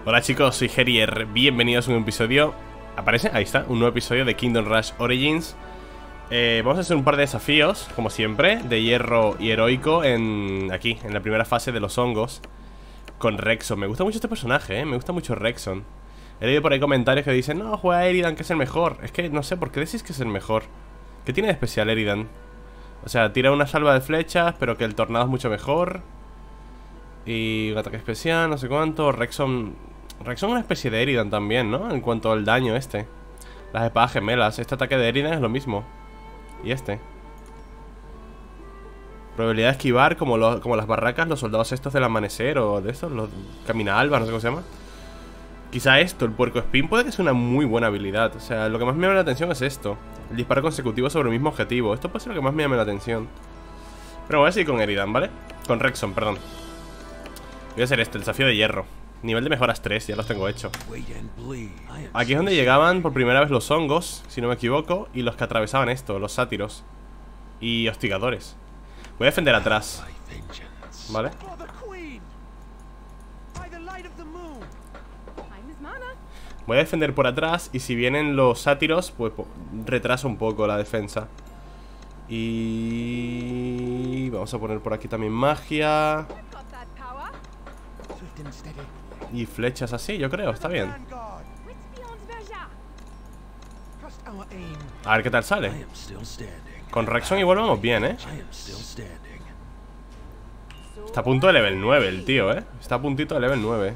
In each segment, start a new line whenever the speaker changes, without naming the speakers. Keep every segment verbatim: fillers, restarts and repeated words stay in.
Hola chicos, soy Gerier, bienvenidos a un episodio. ¿Aparece? Ahí está, un nuevo episodio de Kingdom Rush Origins. eh, Vamos a hacer un par de desafíos, como siempre, de hierro y heroico en, aquí, en la primera fase de los hongos, con Rexon. Me gusta mucho este personaje, eh, me gusta mucho Rexon. He leído por ahí comentarios que dicen, no, juega a Eridan, que es el mejor. Es que no sé, ¿por qué decís que es el mejor? ¿Qué tiene de especial Eridan? O sea, tira una salva de flechas, pero que el tornado es mucho mejor. Y un ataque especial, no sé cuánto. Rexon... Rexon es una especie de Eridan también, ¿no? En cuanto al daño este. Las espadas gemelas. Este ataque de Eridan es lo mismo. Y este. Probabilidad de esquivar como, lo, como las barracas, los soldados estos del amanecer o de estos, los camina alba, no sé cómo se llama. Quizá esto, el puerco espín, puede que sea una muy buena habilidad. O sea, lo que más me llama la atención es esto. El disparo consecutivo sobre el mismo objetivo. Esto puede ser lo que más me llame la atención. Pero voy a seguir con Eridan, ¿vale? Con Rexon, perdón. Voy a hacer este, el desafío de hierro. Nivel de mejoras tres, ya los tengo hecho. Aquí es donde llegaban por primera vez los hongos, si no me equivoco, y los que atravesaban esto, los sátiros y hostigadores. Voy a defender atrás, ¿vale? Voy a defender por atrás y si vienen los sátiros, pues retraso un poco la defensa. Y... vamos a poner por aquí también magia. Y flechas así, yo creo, está bien. A ver qué tal sale. Con Rexon igual vamos bien, ¿eh? Está a punto de level nueve el tío, ¿eh? Está a puntito de level nueve.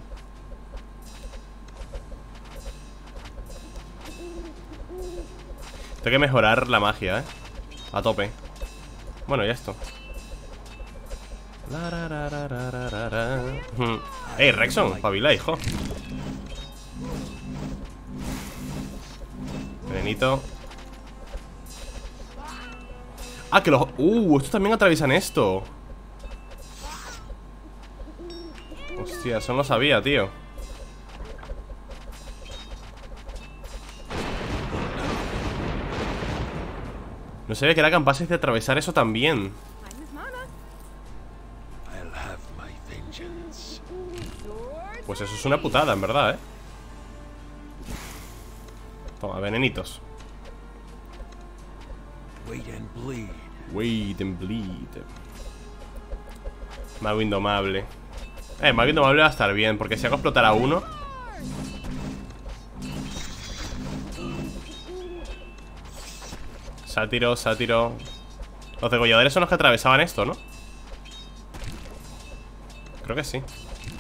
Tengo que mejorar la magia, ¿eh? A tope. Bueno, ya esto. Ey, Rexon, pabila, hijo. Venenito. Ah, que los... Uh, estos también atraviesan esto. Hostia, eso no lo sabía, tío. No sabía que eran capaces de atravesar eso también. Pues eso es una putada, en verdad, ¿eh? Toma, venenitos. Wait and bleed. Wait and bleed. Mago indomable. Eh, mago indomable va a estar bien, porque si hago explotar a uno... Sátiro, sátiro. Los degolladores son los que atravesaban esto, ¿no? Creo que sí.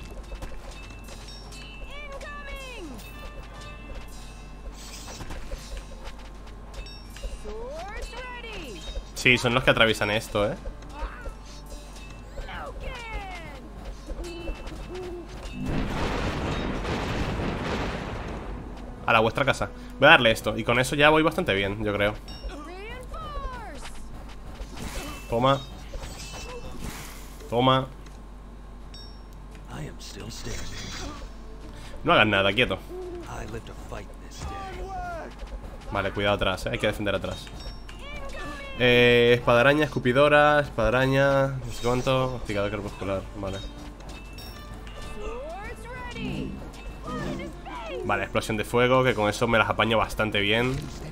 Sí, son los que atraviesan esto, ¿eh? A la vuestra casa. Voy a darle esto, y con eso ya voy bastante bien, yo creo. Toma. Toma. No hagas nada, quieto. Vale, cuidado atrás, ¿eh? Hay que defender atrás. Eh, espadaraña, escupidora, espadaraña, no sé cuánto, hostigador crepuscular, vale. Vale, explosión de fuego, que con eso me las apaño bastante bien.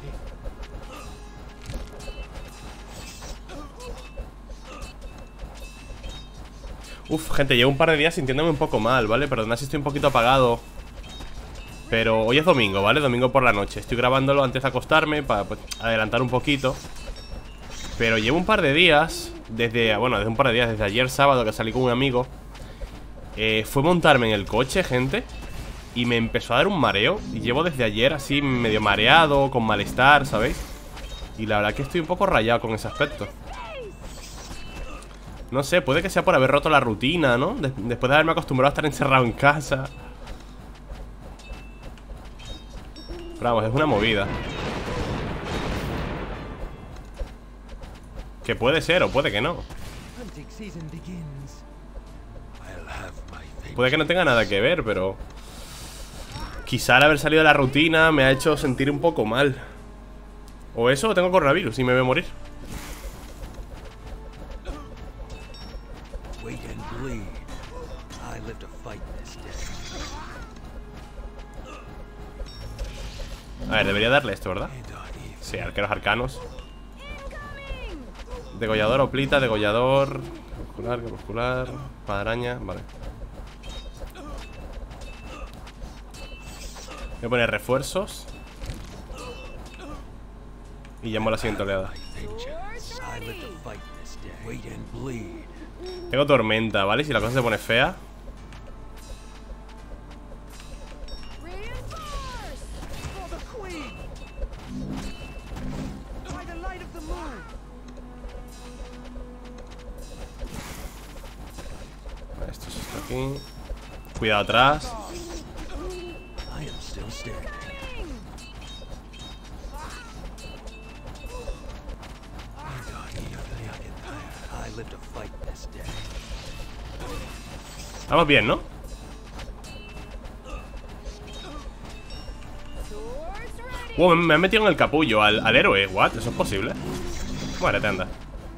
Uf, gente, llevo un par de días sintiéndome un poco mal, ¿vale? Perdonad si estoy un poquito apagado. Pero hoy es domingo, ¿vale? Domingo por la noche. Estoy grabándolo antes de acostarme para pues, adelantar un poquito. Pero llevo un par de días, desde, bueno, desde un par de días, desde ayer sábado que salí con un amigo. eh, Fue montarme en el coche, gente, y me empezó a dar un mareo. Y llevo desde ayer así medio mareado, con malestar, ¿sabéis? Y la verdad que estoy un poco rayado con ese aspecto. No sé, puede que sea por haber roto la rutina, ¿no? Des- después de haberme acostumbrado a estar encerrado en casa. Pero vamos, es una movida. Que puede ser o puede que no. Puede que no tenga nada que ver, pero quizá el haber salido de la rutina me ha hecho sentir un poco mal. O eso, o tengo coronavirus y me voy a morir. A ver, debería darle esto, ¿verdad? Sí, arqueros arcanos. Degollador, oplita, degollador. Muscular, muscular. Padaraña, vale. Voy a poner refuerzos. Y llamo a la siguiente oleada. Tengo tormenta, ¿vale? Si la cosa se pone fea. Esto es esto aquí. Cuidado atrás. Vamos bien, ¿no? Wow, me han metido en el capullo al, al héroe. ¿What? ¿Eso es posible? Muérete, anda.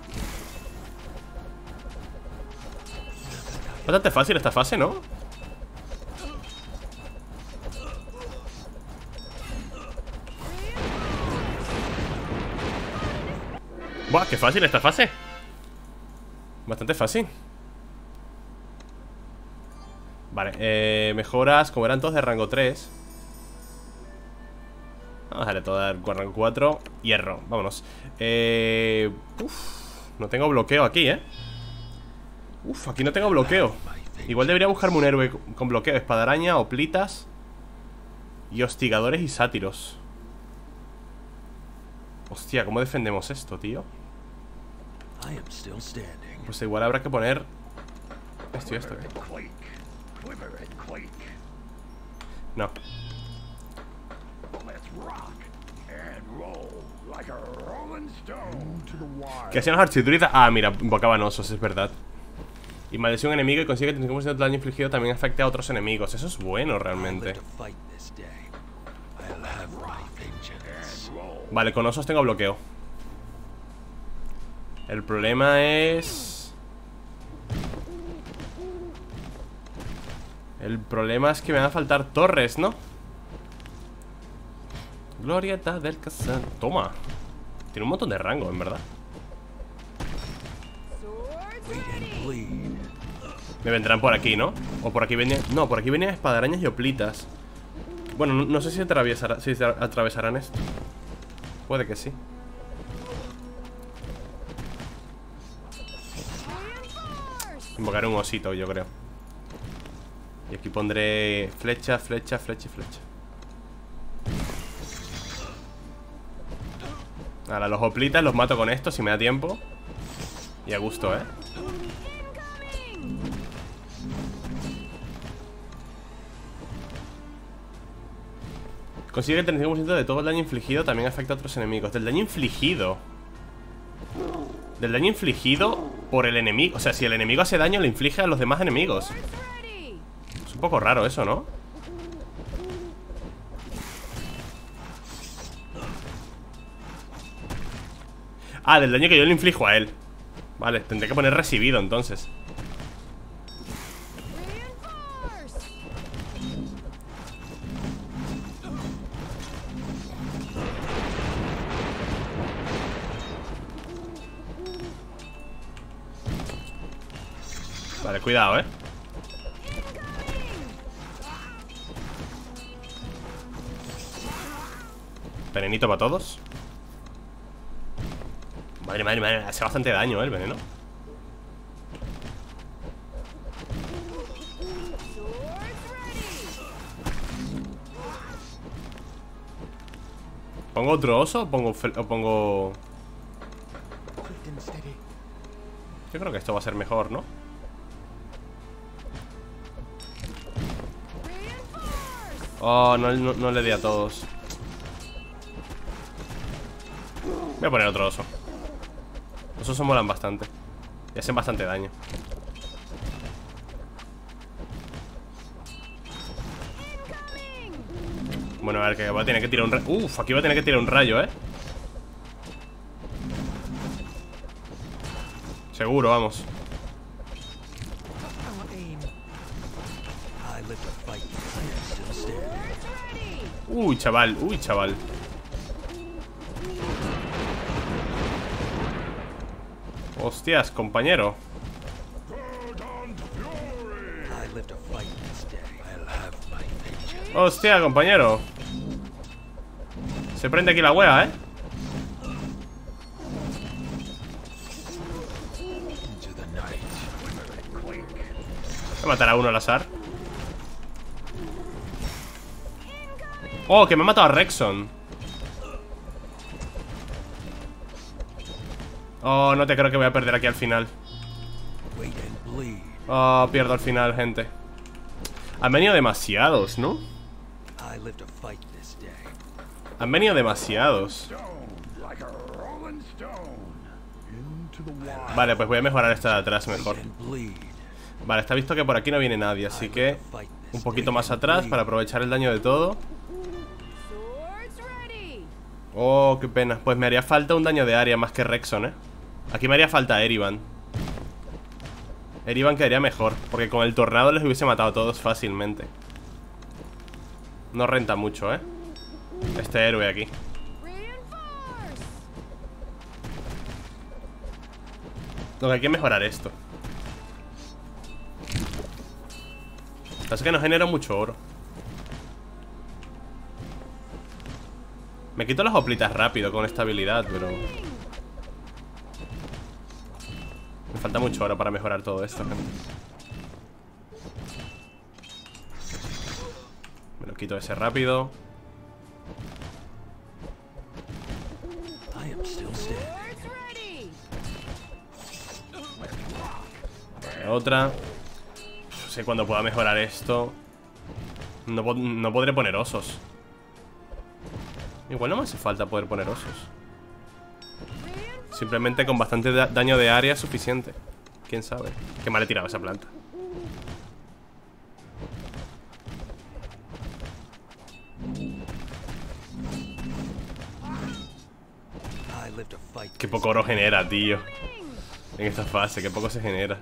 Bastante fácil esta fase, ¿no? Buah, qué fácil esta fase. Bastante fácil. Vale, eh, mejoras, como eran todos de rango tres. Vamos a darle todo al rango cuatro. Hierro, vámonos. eh, Uf, no tengo bloqueo aquí, eh Uf, aquí no tengo bloqueo. Igual debería buscarme un héroe con bloqueo. Espadaaraña, oplitas y hostigadores y sátiros. Hostia, ¿cómo defendemos esto, tío? Pues igual habrá que poner esto y esto, ¿eh? No. ¿Qué hacían los archidruidas? Ah, mira, invocaban osos, es verdad. Y maldición enemigo y consigue que treinta y cinco por ciento del daño infligido también afecte a otros enemigos. Eso es bueno, realmente. Vale, con osos tengo bloqueo. El problema es... El problema es que me van a faltar torres, ¿no? Glorieta del Casal. Toma. Tiene un montón de rango, en verdad. Me vendrán por aquí, ¿no? O por aquí venían... No, por aquí venían espadaarañas y oplitas. Bueno, no, no sé si atravesarán, si atravesarán esto. Puede que sí. Invocaré un osito, yo creo. Y aquí pondré flecha, flecha, flecha y flecha. Ahora los oplitas los mato con esto si me da tiempo. Y a gusto, ¿eh? Consigue el treinta y cinco por ciento de todo el daño infligido. También afecta a otros enemigos. Del daño infligido. Del daño infligido por el enemigo. O sea, si el enemigo hace daño, le inflige a los demás enemigos. Es un poco raro eso, ¿no? Ah, del daño que yo le inflijo a él. Vale, tendré que poner recibido entonces. Vale, cuidado, eh. Venenito para todos. Madre, madre, madre, hace bastante daño, ¿eh? El veneno. ¿Pongo otro oso o pongo, o pongo...? Yo creo que esto va a ser mejor, ¿no? Oh, no, no, no le di a todos. Voy a poner otro oso. Los osos molan bastante y hacen bastante daño. Bueno, a ver, que va a tener que tirar un rayo. Uf, aquí va a tener que tirar un rayo, eh. Seguro, vamos. Uy, chaval, uy, chaval. Hostias, compañero. Hostia, compañero. Se prende aquí la wea, ¿eh? Voy a matar a uno al azar. Oh, que me ha matado a Rexon. Oh, no te creo que voy a perder aquí al final. Oh, pierdo al final, gente. Han venido demasiados, ¿no? Han venido demasiados. Vale, pues voy a mejorar esta de atrás mejor. Vale, está visto que por aquí no viene nadie, así que un poquito más atrás para aprovechar el daño de todo. Oh, qué pena. Pues me haría falta un daño de área más que Rexon, ¿eh? Aquí me haría falta Erivan. Erivan quedaría mejor, porque con el tornado les hubiese matado a todos fácilmente. No renta mucho, ¿eh? Este héroe aquí. Lo que hay que mejorar esto. Pasa que no genera mucho oro. Me quito las hoplitas rápido con esta habilidad, pero... me falta mucho oro para mejorar todo esto, gente. Me lo quito ese rápido. Vale, otra. No sé cuándo pueda mejorar esto. No, po no podré poner osos. Igual no me hace falta poder poner osos. Simplemente con bastante da daño de área es suficiente. Quién sabe. Qué mal he tirado esa planta. Qué poco oro genera, tío. En esta fase, qué poco se genera.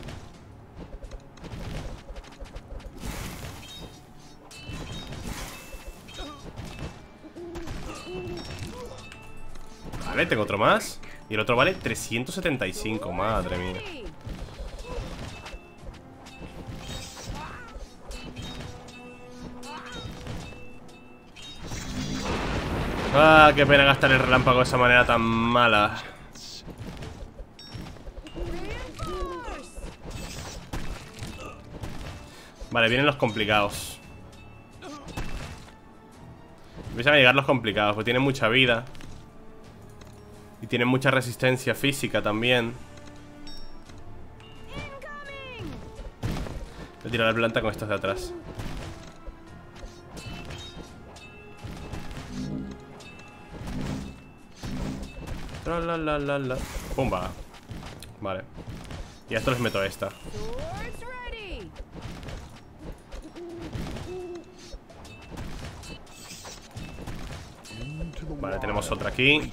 Vale, tengo otro más. Y el otro vale trescientos setenta y cinco, madre mía. Ah, qué pena gastar el relámpago de esa manera tan mala. Vale, vienen los complicados. Empiezan a llegar los complicados, porque tienen mucha vida. Y tienen mucha resistencia física también. Voy a tirar la planta con estos de atrás. La, la, la, la, la. Pumba. Vale. Y a esto les meto esta. Vale, tenemos otra aquí.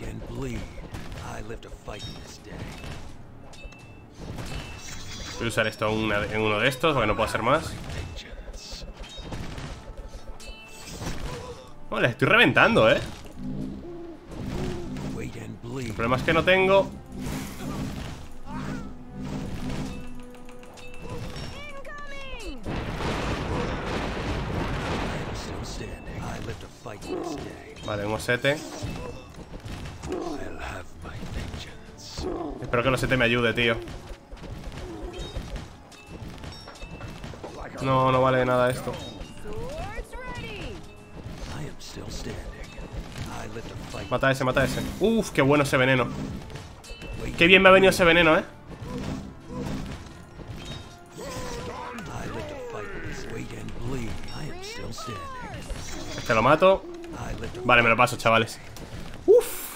Voy a usar esto en, una, en uno de estos, porque no puedo hacer más. Oh, les estoy reventando, eh. El problema es que no tengo. Vale, un osete. Espero que el osete me ayude, tío. No, no vale de nada esto. Mata a ese, mata a ese. Uf, qué bueno ese veneno. Qué bien me ha venido ese veneno, eh. Este lo mato. Vale, me lo paso, chavales. Uf.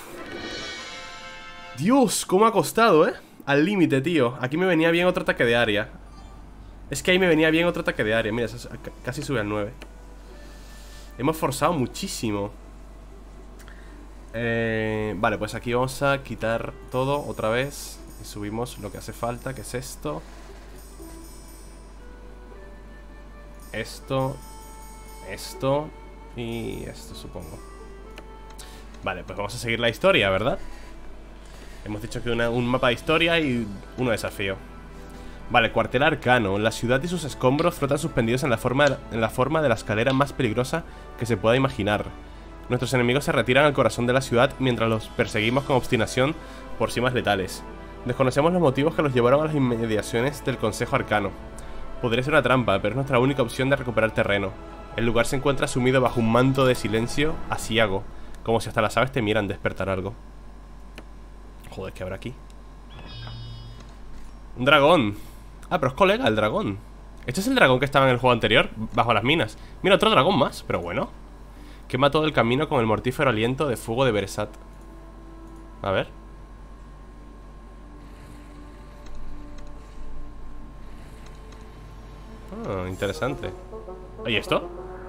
Dios, cómo ha costado, eh. Al límite, tío. Aquí me venía bien otro ataque de área. Es que ahí me venía bien otro ataque de área. Mira, casi sube al nueve. Hemos forzado muchísimo. eh, Vale, pues aquí vamos a quitar todo otra vez. Y subimos lo que hace falta, que es esto. Esto. Esto. Y esto, supongo. Vale, pues vamos a seguir la historia, ¿verdad? Hemos dicho que una, un mapa de historia y uno de desafío. Vale, cuartel arcano. La ciudad y sus escombros flotan suspendidos en la forma de, en la forma de la escalera más peligrosa que se pueda imaginar. Nuestros enemigos se retiran al corazón de la ciudad mientras los perseguimos con obstinación por cimas letales. Desconocemos los motivos que los llevaron a las inmediaciones del Consejo Arcano. Podría ser una trampa, pero es nuestra única opción de recuperar terreno. El lugar se encuentra sumido bajo un manto de silencio aciago, como si hasta las aves temieran despertar algo. Joder, ¿qué habrá aquí? Un dragón. Ah, pero es colega el dragón. Este es el dragón que estaba en el juego anterior, bajo las minas. Mira, otro dragón más, pero bueno. Quema todo el camino con el mortífero aliento de fuego de Beresat. A ver. Ah, interesante. ¿Y esto?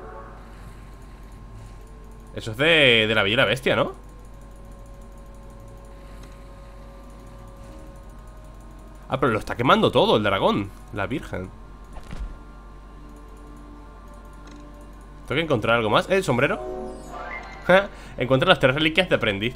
Eso es de, de la Bella y la Bestia, ¿no? Ah, pero lo está quemando todo el dragón. La virgen. Tengo que encontrar algo más. ¿Eh, el sombrero? Encuentra las tres reliquias de aprendiz.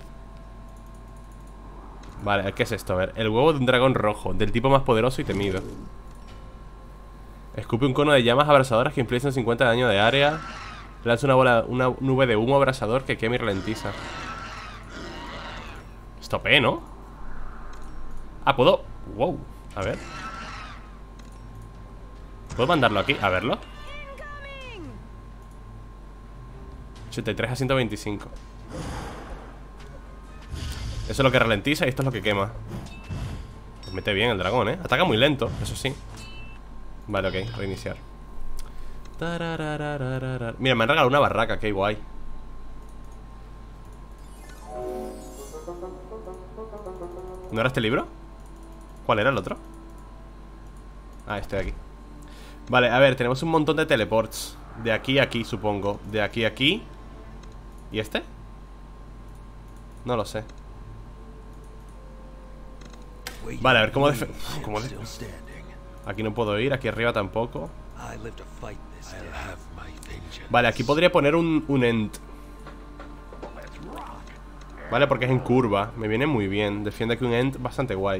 Vale, ¿qué es esto? A ver, el huevo de un dragón rojo, del tipo más poderoso y temido. Escupe un cono de llamas abrasadoras que infligen cincuenta de daño de área. Lanza una bola, una nube de humo abrasador que quema y ralentiza. Stopé, ¿no? Ah, puedo... Wow, a ver. ¿Puedo mandarlo aquí? A verlo. ochenta y tres a ciento veinticinco. Eso es lo que ralentiza y esto es lo que quema. Pues mete bien el dragón, ¿eh? Ataca muy lento, eso sí. Vale, ok, reiniciar. Mira, me han regalado una barraca, qué guay. ¿No era este libro? ¿Cuál era el otro? Ah, este de aquí. Vale, a ver, tenemos un montón de teleports. De aquí a aquí, supongo. De aquí a aquí. ¿Y este? No lo sé. Vale, a ver, ¿cómo defe... ¿Cómo de... Aquí no puedo ir, aquí arriba tampoco. Vale, aquí podría poner un, un end. Vale, porque es en curva. Me viene muy bien. Defiende aquí un end bastante guay.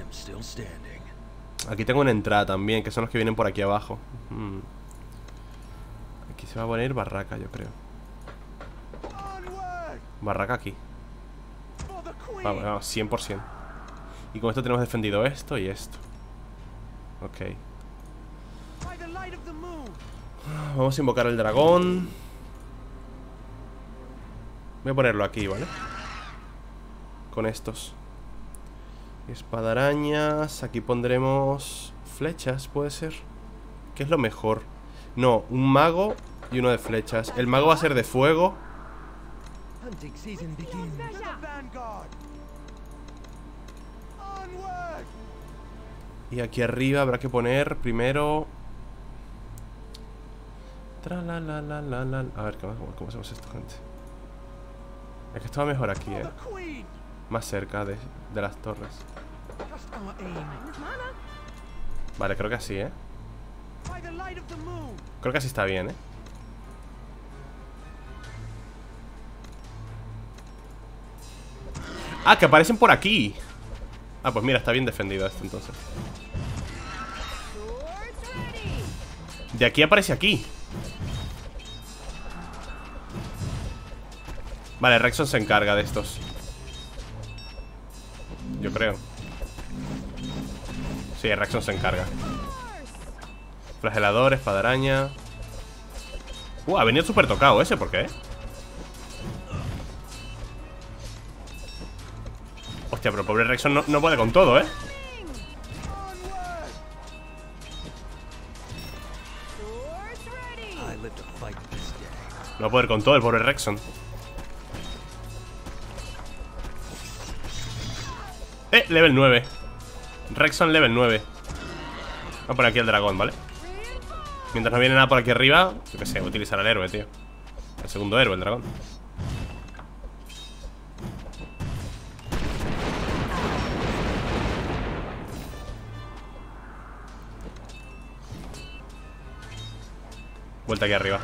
Aquí tengo una entrada también, que son los que vienen por aquí abajo. hmm. Aquí se va a poner barraca, yo creo. Barraca aquí. Vamos, vamos, cien por ciento. Y con esto tenemos defendido esto y esto. Ok. Vamos a invocar al dragón. Voy a ponerlo aquí, ¿vale? Con estos. Espadarañas. Aquí pondremos flechas, puede ser. ¿Qué es lo mejor? No, un mago y uno de flechas. El mago va a ser de fuego. Y aquí arriba habrá que poner primero... Tra la la la la la. A ver, ¿cómo, cómo hacemos esto, gente? Es que esto va mejor aquí, eh. Más cerca de, de las torres. Vale, creo que así, eh. Creo que así está bien, eh. Ah, que aparecen por aquí. Ah, pues mira, está bien defendido esto entonces. De aquí aparece aquí. Vale, Rexon se encarga de estos. Yo creo. Sí, Rexon se encarga. Flagelador, espadaraña. Uh, ha venido súper tocado ese, ¿por qué? Hostia, pero el pobre Rexon no, no puede con todo, ¿eh? No va a poder con todo el pobre Rexon. Eh, level nueve. Rexon level nueve. Voy a poner aquí el dragón, ¿vale? Mientras no viene nada por aquí arriba, yo qué sé, voy a utilizar al héroe, tío. El segundo héroe, el dragón. Vuelta aquí arriba.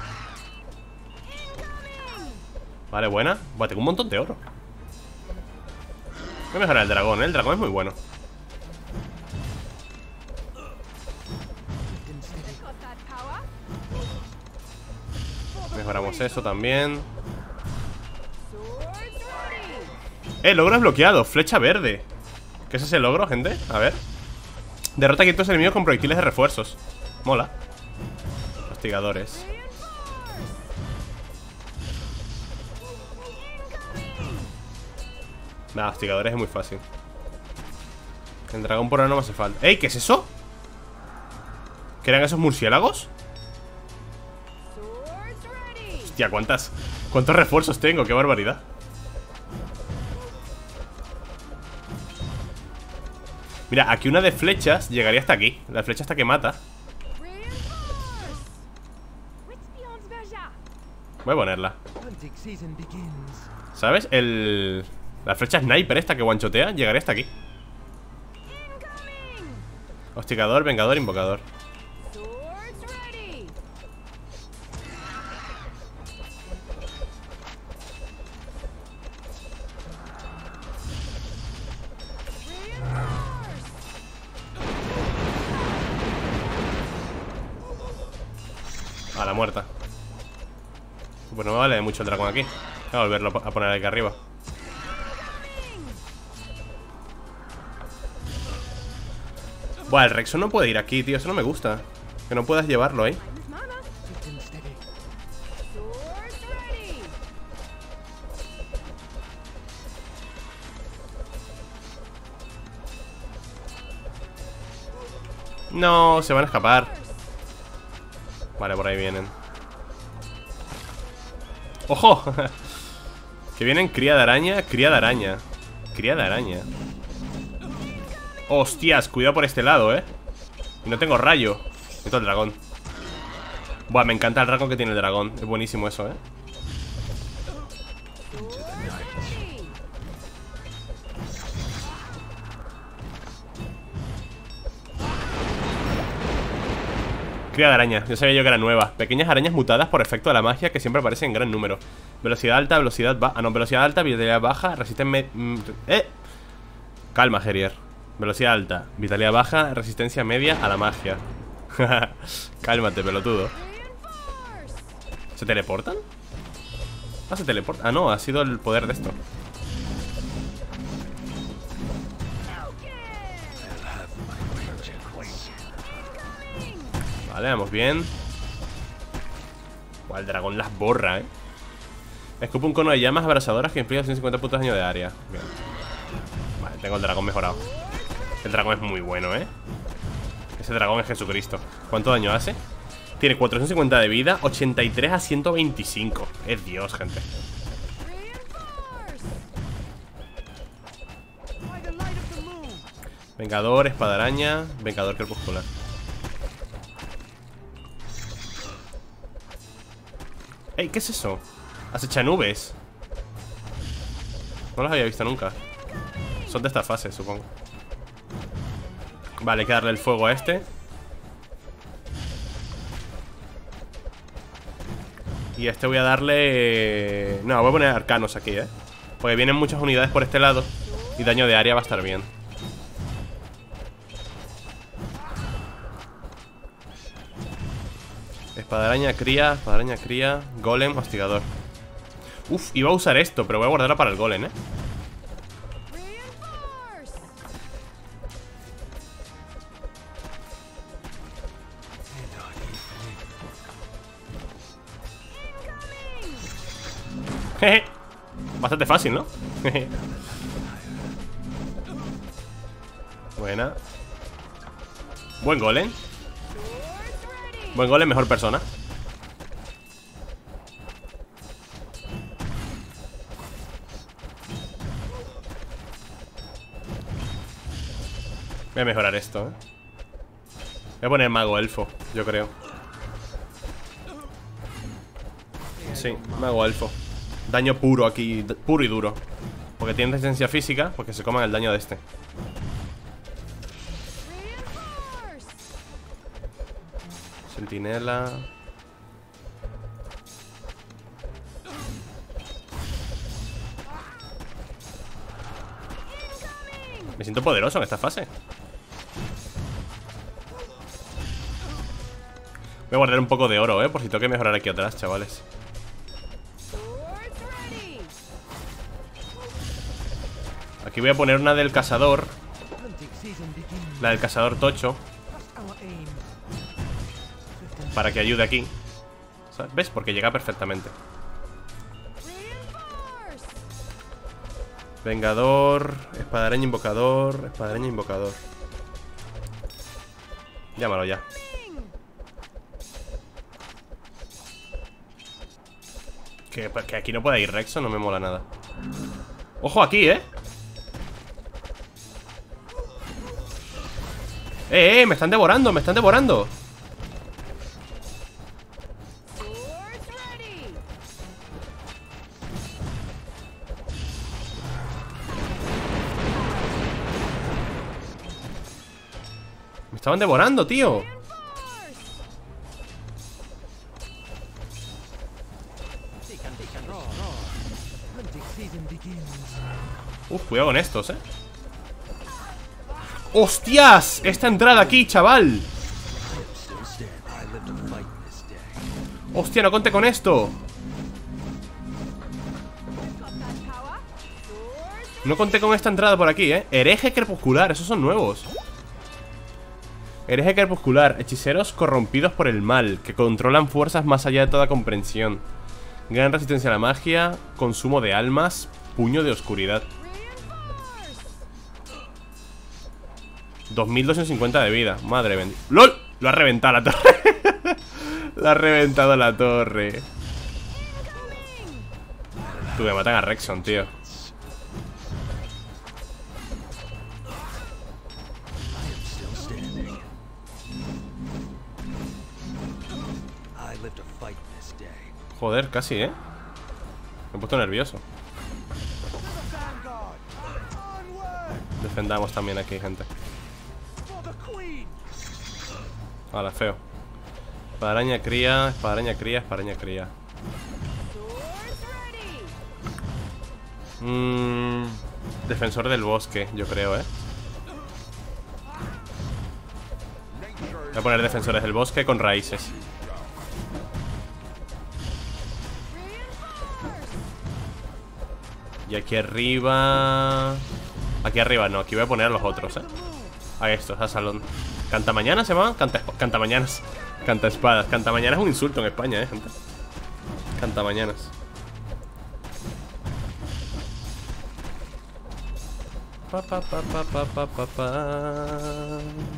Vale, buena. Buah, tengo un montón de oro. Voy a mejorar el dragón, ¿eh? El dragón es muy bueno. Mejoramos eso también. Eh, logro desbloqueado, flecha verde. ¿Qué es ese logro, gente? A ver. Derrota a quinientos enemigos con proyectiles de refuerzos. Mola. Hostigadores. Nah, hostigadores es muy fácil. El dragón por ahora no me hace falta. ¡Ey! ¿Qué es eso? ¿Qué eran esos murciélagos? Hostia, ¿cuántas? ¿Cuántos refuerzos tengo? ¡Qué barbaridad! Mira, aquí una de flechas llegaría hasta aquí. La flecha hasta que mata. Voy a ponerla. ¿Sabes? El... La flecha sniper esta que guanchotea llegaría hasta aquí. Hostigador, vengador, invocador. A la muerta. Pues no me vale mucho el dragón aquí. Voy a volverlo a poner aquí arriba. Buah, el Rexo no puede ir aquí, tío. Eso no me gusta. Que no puedas llevarlo ahí. No, se van a escapar. Vale, por ahí vienen. ¡Ojo! Que vienen cría de araña, cría de araña. Cría de araña. Hostias, cuidado por este lado, eh. Y no tengo rayo. Necesito el dragón. Buah, me encanta el rango que tiene el dragón. Es buenísimo eso, eh. Cría de araña, yo sabía yo que era nueva. Pequeñas arañas mutadas por efecto de la magia que siempre aparecen en gran número. Velocidad alta, velocidad baja. Ah, no, velocidad alta, vitalidad baja, resisten... Eh. Calma, Gerier. Velocidad alta, vitalidad baja, resistencia media a la magia. Cálmate, pelotudo. ¿Se teleportan? Ah, se teleportan. Ah, no, ha sido el poder de esto. Vale, vamos bien. Buah, el dragón las borra, eh. Escupe un cono de llamas abrasadoras que inflige ciento cincuenta puntos de daño de área. Bien. Vale, tengo el dragón mejorado. El dragón es muy bueno, eh. Ese dragón es Jesucristo. ¿Cuánto daño hace? Tiene cuatrocientos cincuenta de vida, ochenta y tres a ciento veinticinco. Es Dios, gente. Vengador, espadaraña, vengador crepuscular. Ey, ¿qué es eso? Acecha nubes. No las había visto nunca. Son de esta fase, supongo. Vale, hay que darle el fuego a este. Y a este voy a darle... No, voy a poner arcanos aquí, eh. Porque vienen muchas unidades por este lado. Y daño de área va a estar bien. Espadaraña, cría, espadaraña, cría. Golem, hostigador. Uf, iba a usar esto, pero voy a guardarlo para el golem, eh. Jeje. Bastante fácil, ¿no? Buena. Buen golem. Buen golem, mejor persona. Voy a mejorar esto, ¿eh? Voy a poner mago elfo, yo creo. Sí, mago elfo. Daño puro aquí, puro y duro. Porque tiene resistencia física, porque se coman el daño de este. Sentinela. Me siento poderoso en esta fase. Voy a guardar un poco de oro, eh, por si tengo que mejorar aquí atrás, chavales. Aquí voy a poner una del cazador. La del cazador tocho, para que ayude aquí. ¿Ves? Porque llega perfectamente. Vengador, espadareña, invocador. Espadareña, invocador. Llámalo ya. Que, que aquí no pueda ir Rexo, no me mola nada. Ojo aquí, eh Eh, eh, me están devorando, me están devorando. Me estaban devorando, tío. Uf, cuidado con estos, eh. ¡Hostias! Esta entrada aquí, chaval. Hostia, no conté con esto. No conté con esta entrada por aquí, eh. Hereje crepuscular, esos son nuevos. Hereje crepuscular, hechiceros corrompidos por el mal, que controlan fuerzas más allá de toda comprensión. Gran resistencia a la magia, consumo de almas, puño de oscuridad. dos mil doscientos cincuenta de vida, madre bendita. ¡Lol! Lo ha reventado la torre. Lo ha reventado la torre. Tú, me matan a Rexon, tío. Joder, casi, ¿eh? Me he puesto nervioso. Defendamos también aquí, gente. Hala, feo. Espadaña cría, espadaña cría, espadaña cría. Mmm... Defensor del bosque, yo creo, ¿eh? Voy a poner defensores del bosque con raíces. Y aquí arriba... Aquí arriba no, aquí voy a poner a los otros, ¿eh? A estos, a salón. ¿Cantamañanas se llaman? Canta, cantamañanas. Canta espadas. Cantamañanas es un insulto en España, ¿eh, gente? Cantamañanas. Pa, pa, pa, pa, pa, pa, pa, pa.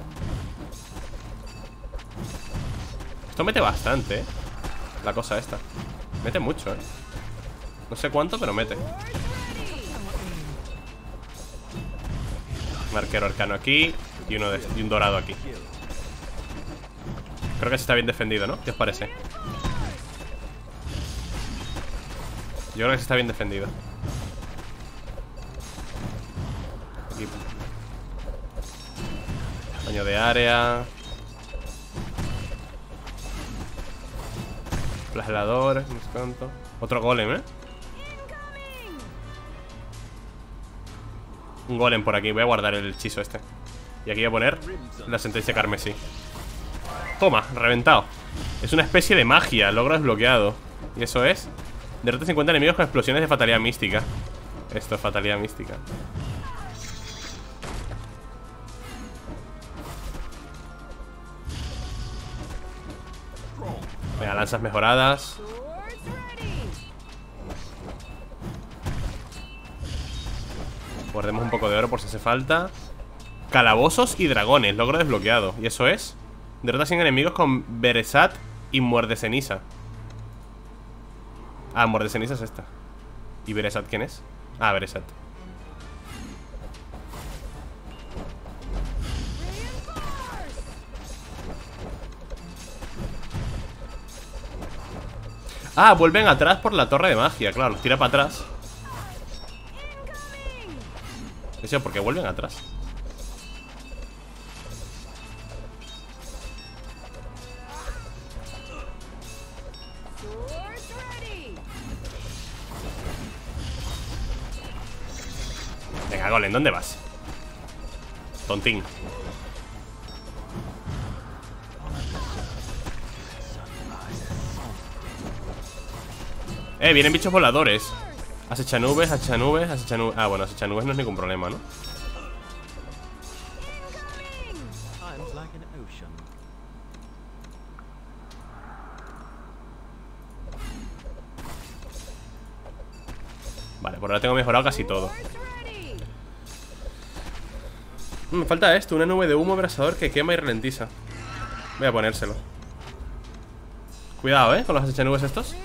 Esto mete bastante, ¿eh? La cosa esta. Mete mucho, ¿eh? No sé cuánto, pero mete. Un arquero arcano aquí. Y uno de, y un dorado aquí. Creo que sí está bien defendido, ¿no? ¿Qué os parece? Yo creo que sí está bien defendido. Aquí. Daño de área. Flagelador. Otro golem, ¿eh? Un golem por aquí. Voy a guardar el hechizo este. Y aquí voy a poner la sentencia carmesí. Toma, reventado. Es una especie de magia, logro desbloqueado. Y eso es: derrota cincuenta enemigos con explosiones de fatalidad mística. Esto es fatalidad mística. Venga, lanzas mejoradas. Guardemos un poco de oro por si hace falta. Calabozos y dragones, logro desbloqueado. Y eso es: derrota cien enemigos con Beresat y Muerde Ceniza. Ah, Muerde Ceniza es esta. ¿Y Beresat quién es? Ah, Beresat. Ah, vuelven atrás por la torre de magia. Claro, los tira para atrás. Eso, porque vuelven atrás. Venga, Golem, ¿dónde vas? Tontín. Eh, vienen bichos voladores. Acecha nubes, acecha nubes, acecha nubes. Ah, bueno, acecha nubes no es ningún problema, ¿no? Vale, por ahora tengo mejorado casi todo. Me falta esto, una nube de humo abrasador que quema y ralentiza. Voy a ponérselo. Cuidado, ¿eh? Con los acechanubes estos.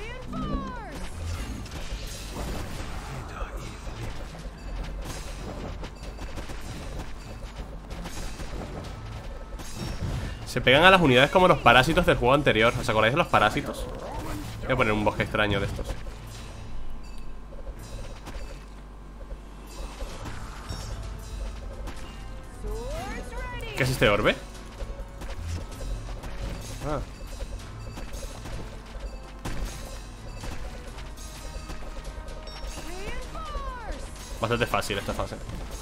Se pegan a las unidades como los parásitos del juego anterior. ¿Os acordáis de los parásitos? Voy a poner un bosque extraño de estos. ¿Qué es este orbe? Ah. Bastante fácil esta fase.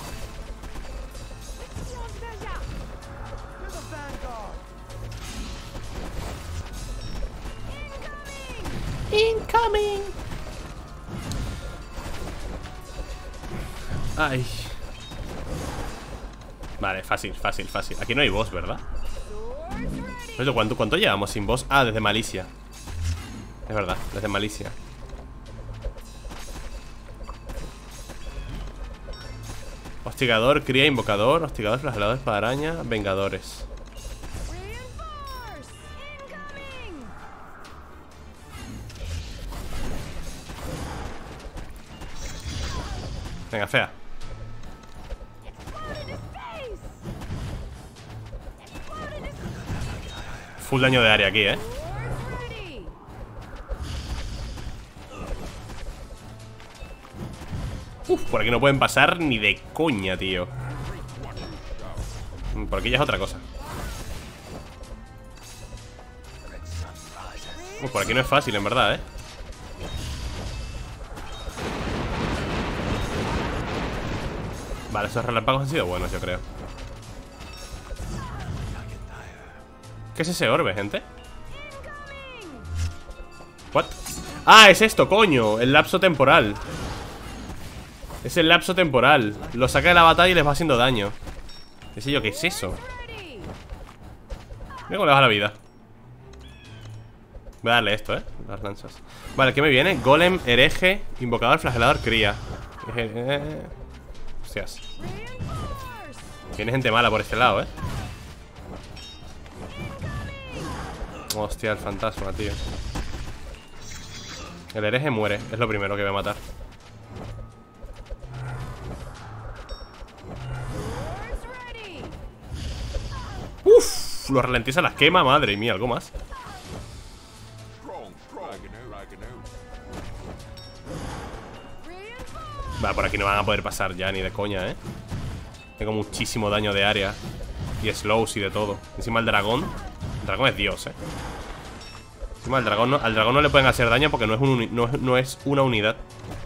Incoming. Ay. Vale, fácil, fácil, fácil. Aquí no hay boss, ¿verdad? ¿Cuánto, ¿Cuánto llevamos sin boss? Ah, desde Malicia. Es verdad, desde Malicia. Hostigador, cría, invocador. Hostigador, flagelador, espadaña, vengadores. Venga, fea. Full daño de área aquí, eh. Uf, por aquí no pueden pasar ni de coña, tío. Por aquí ya es otra cosa. Uf, por aquí no es fácil, en verdad, eh. Vale, esos relámpagos han sido buenos, yo creo. ¿Qué es ese orbe, gente? ¿What? Ah, es esto, coño. El lapso temporal. Es el lapso temporal. Lo saca de la batalla y les va haciendo daño. ¿Qué sé yo? ¿Qué es eso? Mira cómo le baja la vida. Voy a darle esto, eh. Las lanzas. Vale, ¿qué me viene? Golem, hereje, invocador, flagelador, cría. Hostias. Viene gente mala por este lado, eh. Hostia, el fantasma, tío. El hereje muere, es lo primero que voy a matar. Uff, lo ralentiza, las quema, madre mía, algo más. Vale, por aquí no van a poder pasar ya ni de coña, eh. Tengo muchísimo daño de área. Y slows y de todo. Encima el dragón. El dragón es Dios, eh. Encima el dragón no, al dragón no le pueden hacer daño porque no es, un, no, no es una unidad.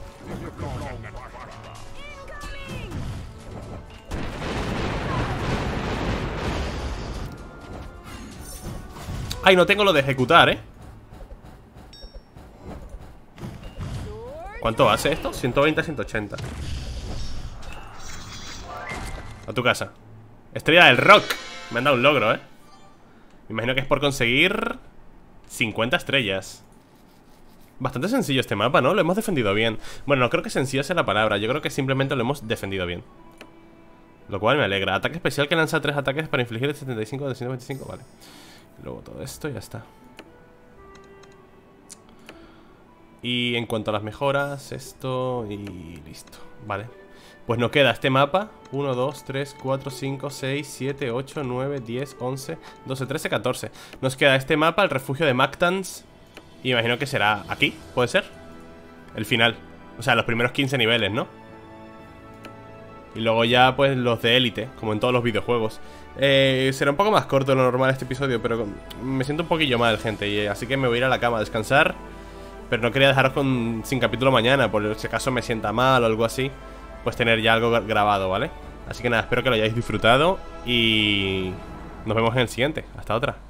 Ay, no tengo lo de ejecutar, eh. ¿Cuánto hace esto? ciento veinte a ciento ochenta. A tu casa. Estrella del rock. Me han dado un logro, eh. Me imagino que es por conseguir cincuenta estrellas. Bastante sencillo este mapa, ¿no? Lo hemos defendido bien. Bueno, no creo que sencillo sea la palabra. Yo creo que simplemente lo hemos defendido bien. Lo cual me alegra. Ataque especial que lanza tres ataques para infligir el setenta y cinco de ciento veinticinco. Vale. Luego todo esto y ya está. Y en cuanto a las mejoras, esto y listo. Vale. Pues nos queda este mapa. uno, dos, tres, cuatro, cinco, seis, siete, ocho, nueve, diez, once, doce, trece, catorce. Nos queda este mapa, el refugio de Mactans. Y imagino que será aquí, ¿puede ser? El final. O sea, los primeros quince niveles, ¿no? Y luego ya, pues, los de élite, como en todos los videojuegos. eh, Será un poco más corto de lo normal este episodio, pero me siento un poquillo mal, gente, y así que me voy a ir a la cama a descansar. Pero no quería dejaros con, sin capítulo mañana, por si acaso me sienta mal o algo así. Pues tener ya algo grabado, ¿vale? Así que nada, espero que lo hayáis disfrutado y nos vemos en el siguiente. Hasta otra.